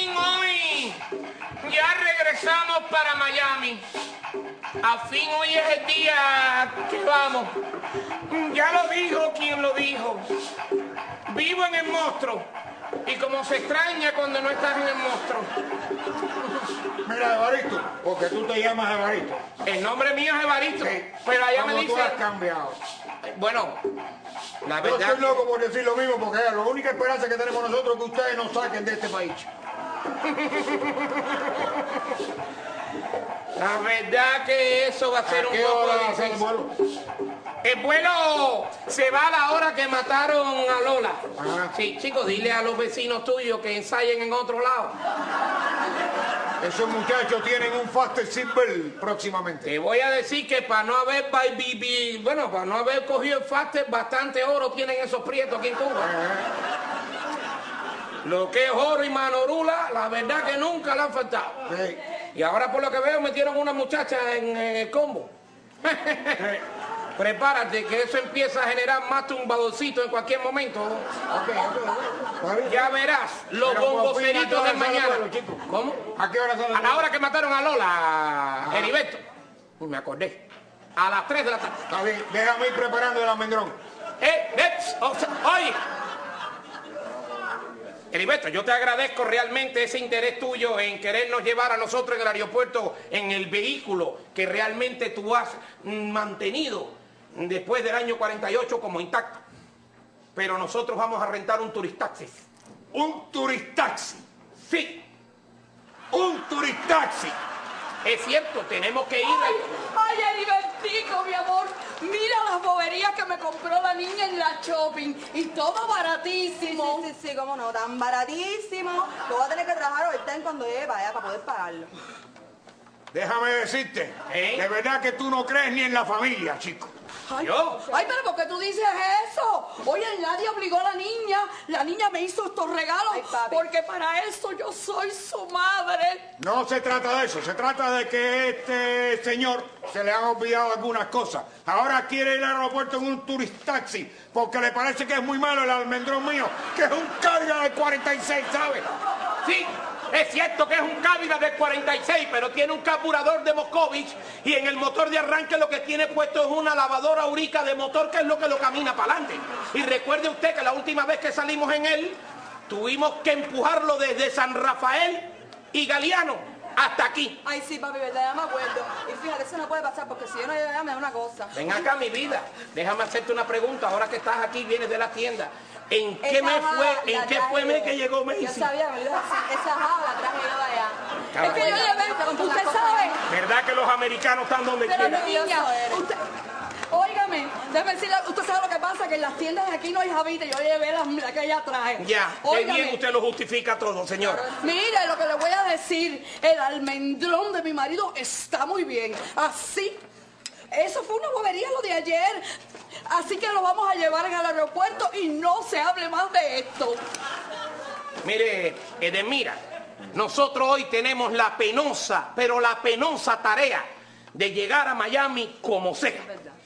fin hoy ya regresamos para Miami. Al fin hoy es el día que vamos. Ya lo dijo quien lo dijo. Vivo en el monstruo. Y como se extraña cuando no estás en el monstruo. Mira, Evaristo, porque tú te llamas Evaristo. El nombre mío es Evaristo. Sí. Pero allá me Tú dice... has cambiado. Bueno, la Yo verdad... estoy loco por decir lo mismo, porque la única esperanza que tenemos nosotros es que ustedes nos saquen de este país. La verdad que eso va a ser un ¿A qué poco hora va a ser el difícil. vuelo? El vuelo se va a la hora que mataron a Lola. Ajá. Sí, chicos, dile a los vecinos tuyos que ensayen en otro lado. Esos muchachos tienen un Faster Silver próximamente. Te voy a decir que para no haber para no haber cogido el Faster, bastante oro tienen esos prietos aquí en Cuba. Lo que es oro y manorula, la verdad que nunca le han faltado. Sí. Y ahora por lo que veo metieron una muchacha en el combo. Prepárate que eso empieza a generar más tumbadorcito en cualquier momento. Ok. Ya verás los Pero, bomboceritos de mañana. vuelo, chico. ¿Cómo? ¿A qué hora sale? A la hora que mataron a Lola, Heriberto. Me acordé. A las 3 de la tarde. Está bien, déjame ir preparando el almendrón. Oye. Heriberto, yo te agradezco realmente ese interés tuyo en querernos llevar a nosotros en el aeropuerto en el vehículo que realmente tú has mantenido después del año 48 como intacto. Pero nosotros vamos a rentar un turistaxi. ¿Un turistaxi? Sí, ¡Un turistaxi! es cierto, tenemos que ir Ay, Heribertico, mi amor. Mira las boberías que me compró la niña en la shopping. Y todo baratísimo. Sí, cómo no, tan baratísimo. Lo voy a tener que trabajar ahorita en cuando llegue para allá para poder pagarlo. Déjame decirte, ¿Eh? de verdad que tú no crees ni en la familia, chico. Ay, ¿Yo? ay, pero ¿por qué tú dices eso? Oye, nadie obligó a la niña. La niña me hizo estos regalos Ay, papi. porque para eso yo soy su madre. No se trata de eso, se trata de que este señor se le han olvidado algunas cosas. Ahora quiere ir al aeropuerto en un turistaxi porque le parece que es muy malo el almendrón mío, que es un carga de 46, ¿sabes? Sí, es cierto que es un Cadillac del 46, pero tiene un carburador de Moscovich y en el motor de arranque lo que tiene puesto es una lavadora Aurica de motor, que es lo que lo camina para adelante. Y recuerde usted que la última vez que salimos en él, tuvimos que empujarlo desde San Rafael y Galeano hasta aquí. Ay, sí, papi, verdad, ya me acuerdo. Y fíjate, eso no puede pasar porque si yo no llego allá me da una cosa. Ven acá, mi vida, déjame hacerte una pregunta, ahora que estás aquí, vienes de la tienda. ¿En qué Esa mes java fue, la en qué traje fue mes yo. que llegó Yo Macy? sabía que me lo ibas a decir. Esa java la traje yo de allá. Es que yo llevé, usted sabe. ¿Verdad que los americanos están donde Pero quieren? niña, usted, óigame, déjeme decirle, usted sabe lo que pasa, que en las tiendas de aquí no hay javita, yo llevé la que ella traje. Ya, qué Óigame, bien usted lo justifica todo, señor. mire lo que le voy a decir, el almendrón de mi marido está muy bien, así. Eso fue una bobería lo de ayer, así que lo vamos a llevar en el aeropuerto y no se hable más de esto. Mire, Edelmira, nosotros hoy tenemos la penosa, pero la penosa tarea de llegar a Miami como sea.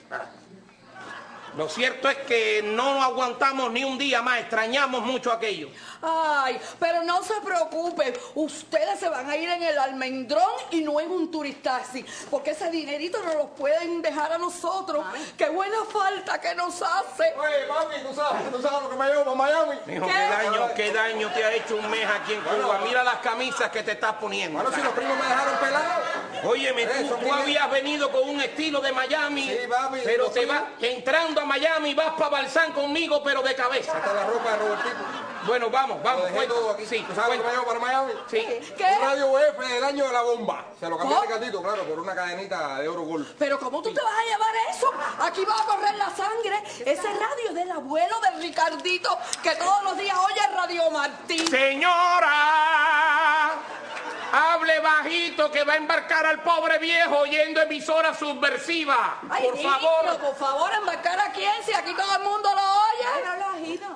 Lo cierto es que no aguantamos ni un día más, extrañamos mucho aquello. Ay, pero no se preocupen, ustedes se van a ir en el almendrón y no en un turistaxi, porque ese dinerito no los pueden dejar a nosotros. Qué buena falta que nos hace. Oye, papi, tú sabes lo que me llevo para Miami. Mijo, ¿Qué? qué daño te ha hecho un mes aquí en Cuba. Mira las camisas que te estás poniendo. Bueno, si los primos me dejaron pelado. Óyeme, tú son primos. habías venido con un estilo de Miami, Sí, papi, pero los te primos. vas entrando a Miami, vas para Balsán conmigo, pero de cabeza. Hasta la ropa de Robertito. Bueno, vamos, Lo dejé cuenta. todo aquí. Sí, ¿Tú sabes lo que me cuenta. llevo para Miami? Sí. ¿Qué? Un radio F del año de la bomba. Se lo cambié ¿Cómo? de gatito, claro, por una cadenita de oro gold. Pero ¿cómo tú te vas a llevar eso? Aquí va a correr la sangre. Ese radio del abuelo de Ricardito, que todos los días oye Radio Martín. Señora, hable bajito que va a embarcar al pobre viejo oyendo emisoras subversivas. Ay, Por niño, favor. por favor, embarcar a quién, si aquí todo el mundo lo oye. Ay, no lo agito.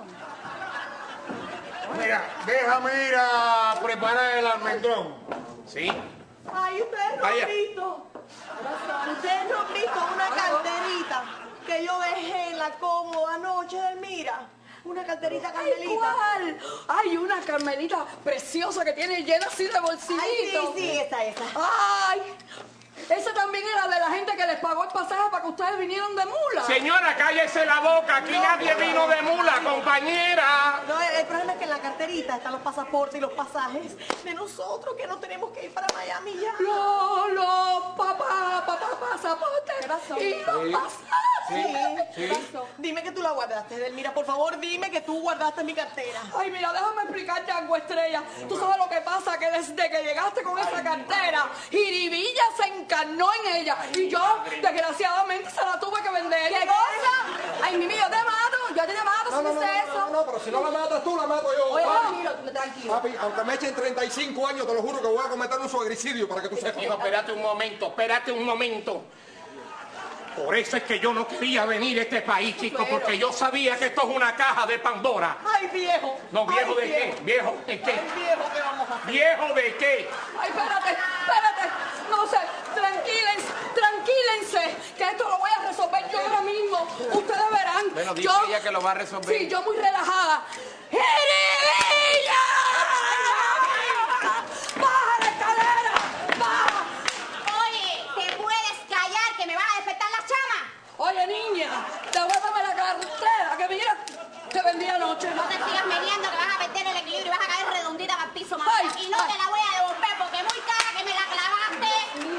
Mira, déjame ir a preparar el almendrón. Sí. Ay, ustedes no Vaya. han visto. Ustedes no han visto una carterita que yo dejé en la cómoda anoche del Mira. Una carterita Ay, Carmelita. ¿cuál? Ay, una Carmelita preciosa que tiene llena así de bolsillitos. Ay, sí, esa. Ay, esa también era de la gente que les pagó el pasaje para que ustedes vinieran de mula. Señora, cállese la boca. Aquí nadie vino de mula, compañera. No, el problema es que en la carterita están los pasaportes y los pasajes de nosotros que no tenemos que ir para Miami ya. Los pasaportes. ¿Qué pasó? Y los pasajes. ¿Qué pasó? Dime que tú la guardaste, Edelmira, por favor, dime que tú guardaste mi cartera. Ay, mira, déjame explicarte algo, Estrella. Tú sabes lo que pasa, que desde que llegaste con esa cartera, Jiribilla se encarnó en ella. Y yo, desgraciadamente, se la tuve que vender. ¿Qué cosa? Ay, Mimi, yo te mato si no sé eso. No, pero si no la matas tú, la mato yo. Oye, Papi, tranquilo. papi, aunque me echen 35 años, te lo juro que voy a cometer un suegricidio para que tú sepas. Hijo, espérate un momento. Por eso es que yo no quería venir a este país, chicos, porque yo sabía que esto es una caja de Pandora. Ay, viejo. No, ¿viejo Ay, de qué? ¿Viejo de qué? Ay, viejo, ¿qué vamos a hacer? ¿Viejo de qué? Ay, espérate. No sé, tranquílense, que esto lo voy a resolver yo ahora mismo. Ustedes verán. Bueno, dice ella que lo va a resolver. Sí, yo muy relajada. ¡Jiribilla! ¡Baja la escalera! ¡Baja! Oye, ¿te puedes callar que me van a despertar las chamas? Oye, niña, devuélveme la cartera, que mira, te vendí anoche. No te sigas meneando que vas a perder el equilibrio y vas a caer redondita para el piso, mamá. Ay, Y no te la voy a devolver porque es muy cara que me la clavaste.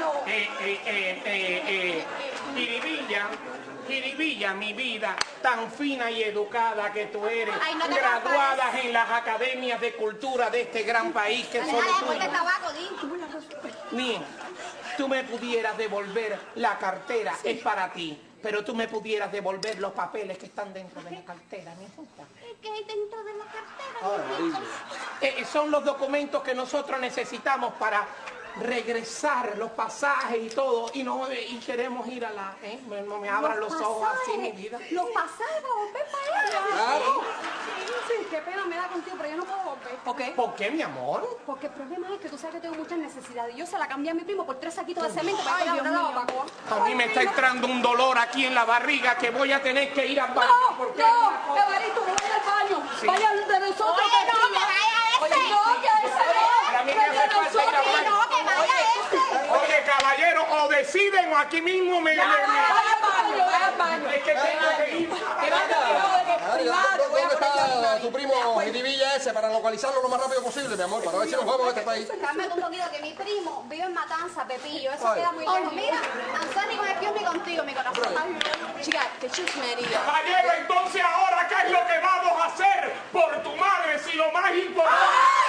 Jiribilla, mi vida, tan fina y educada que tú eres, Ay, no te graduadas en las academias de cultura de este gran país que Dale, solo dale, tú. ponte tabaco, di. Bien, tú me pudieras devolver la cartera, es para ti, pero tú me pudieras devolver los papeles que están dentro de la cartera, mi hija. ¿Qué hay dentro de la cartera? Son los documentos que nosotros necesitamos para regresar los pasajes y todo, y queremos ir a la... No me abran los ojos así, mi vida. Los pasajes para volver para allá. Claro. Sí, qué pena me da contigo, pero yo no puedo volver. ¿Por qué? ¿Por qué, mi amor? Porque el problema es que tú sabes que tengo muchas necesidades. Y yo se la cambié a mi primo por 3 saquitos de cemento para Ay, que la Dios una mío. Pacoa. A mí me está entrando un dolor aquí en la barriga que voy a tener que ir al baño. No, porque Evaristo, no vaya al baño. Sí. Vaya de nosotros. Oye, no, que vaya ese. Oye, no, que ese Para mí no. me Que de hace falta ir al nosotros. baño. No, que vaya ese. Oye, caballero, o deciden o aquí mismo me... Vaya al baño. Es que tengo que ir. ¿Dónde está tu primo Jiribilla ese para localizarlo lo más rápido posible, mi amor? Para ver si nos vamos de este país. Cálmate un poquito que mi primo vive en Matanza, Pepillo. Eso Ay. queda muy lejos. Mira, Anzani con el pío ni contigo, mi corazón. Chica, qué chusmería. Caballero, entonces ahora, ¿qué es lo que vamos a hacer por tu madre si lo más importante...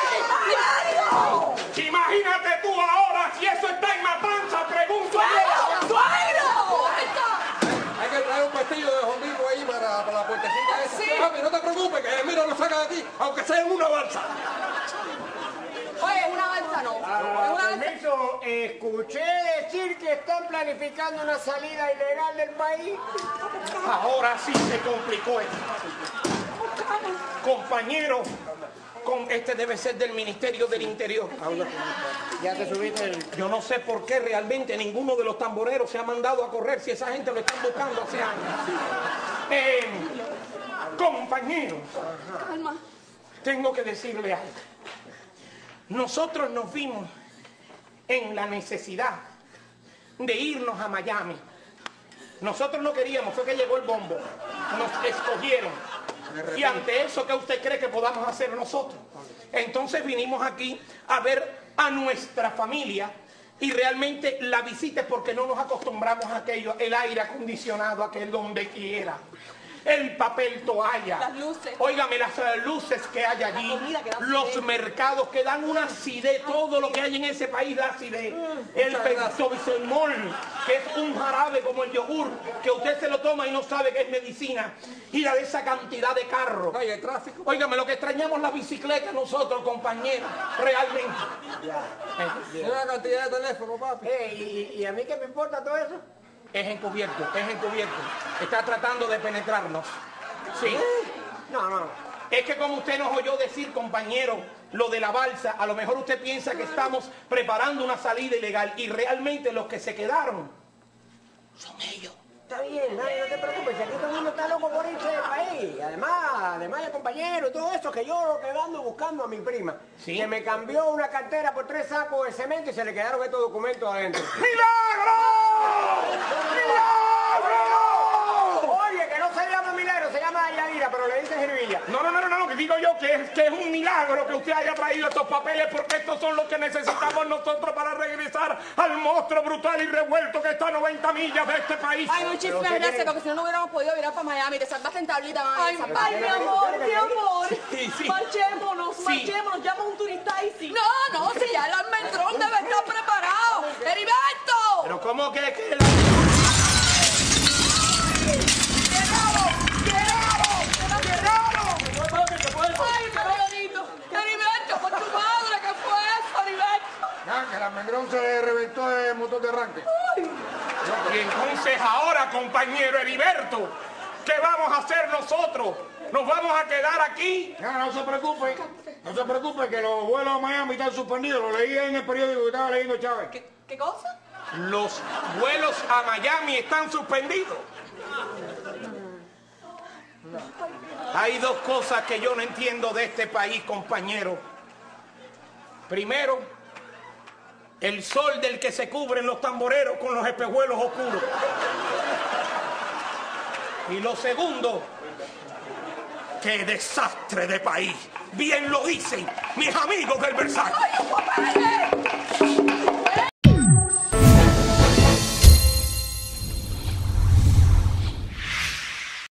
Imagínate tú ahora, si eso está en Matanza, pregunto yo. ¡Suegro! Está. Hay que traer un pestillo de jondito ahí para la puertecita esa. Sí. Papi, no te preocupes, que mira, nos saca de aquí, aunque sea en una balsa. Oye, una balsa no. Una balsa. Permiso, escuché decir que están planificando una salida ilegal del país. Ahora sí se complicó esto. Compañero, este debe ser del Ministerio del Interior. Ya te subiste el... Yo no sé por qué realmente ninguno de los tamboreros se ha mandado a correr si esa gente lo están buscando hace años. Compañeros, Calma. tengo que decirle algo. Nosotros nos vimos en la necesidad de irnos a Miami. Nosotros no queríamos, fue que llegó el bombo. Nos escogieron. Y ante eso, ¿qué usted cree que podamos hacer nosotros? Entonces vinimos aquí a ver a nuestra familia y realmente la visita es porque no nos acostumbramos a aquello, el aire acondicionado, aquel donde quiera. El papel toalla. Las luces. Óigame, las luces que hay allí. La comida que da Los acidez. mercados que dan una acidez. Todo lo que hay en ese país da acidez. El pentobisemol, que es un jarabe como el yogur, que usted se lo toma y no sabe que es medicina. Y la de esa cantidad de carros. Ay, el tráfico. Óigame, lo que extrañamos la bicicleta nosotros, compañeros. Realmente. Tiene una cantidad de teléfono, papi. ¿Y a mí qué me importa todo eso? Es encubierto, es encubierto. Está tratando de penetrarnos. Sí. No. Es que como usted nos oyó decir, compañero, lo de la balsa, a lo mejor usted piensa que estamos preparando una salida ilegal y realmente los que se quedaron son ellos. está bien, nadie, no te preocupes, si aquí todo el mundo está loco por irse del país. Además el compañero y todo eso, que yo lo que ando buscando a mi prima, ¿Sí? que me cambió una cartera por 3 sacos de cemento y se le quedaron estos documentos adentro. ¡Milagro! ¡Milagro! Oye, que no se llama Milagro, se llama Yadira, pero le dicen Jervilla. No, que digo yo que es un milagro que usted haya traído estos papeles porque estos son los que necesitamos nosotros para regresar al monstruo brutal y revuelto que está a 90 millas de este país. Ay, muchísimas gracias, porque si no, no hubiéramos podido virar para Miami. Te salvaste en tablita, mami. Ay, mi amor, mi amor. Sí. Marchémonos, llama un turista y sí. No, si ya el almendrón debe estar preparado. ¡Heriberto! Pero ¿cómo que ¡Ay, Marianito! ¡Heriberto, por tu madre! ¿Qué fue eso, Heriberto? Ya, que el almendrón se le reventó el motor de arranque. Y entonces ahora, compañero Heriberto, ¿qué vamos a hacer nosotros? ¿Nos vamos a quedar aquí? Ya, no se preocupe, que los vuelos a Miami están suspendidos. Lo leí en el periódico que estaba leyendo Chávez. ¿Qué cosa? Los vuelos a Miami están suspendidos. Hay dos cosas que yo no entiendo de este país, compañero. Primero, el sol del que se cubren los tamboreros con los espejuelos oscuros. Y lo segundo, ¡qué desastre de país! Bien lo dicen mis amigos del Versailles. ¡Ay, los papeles!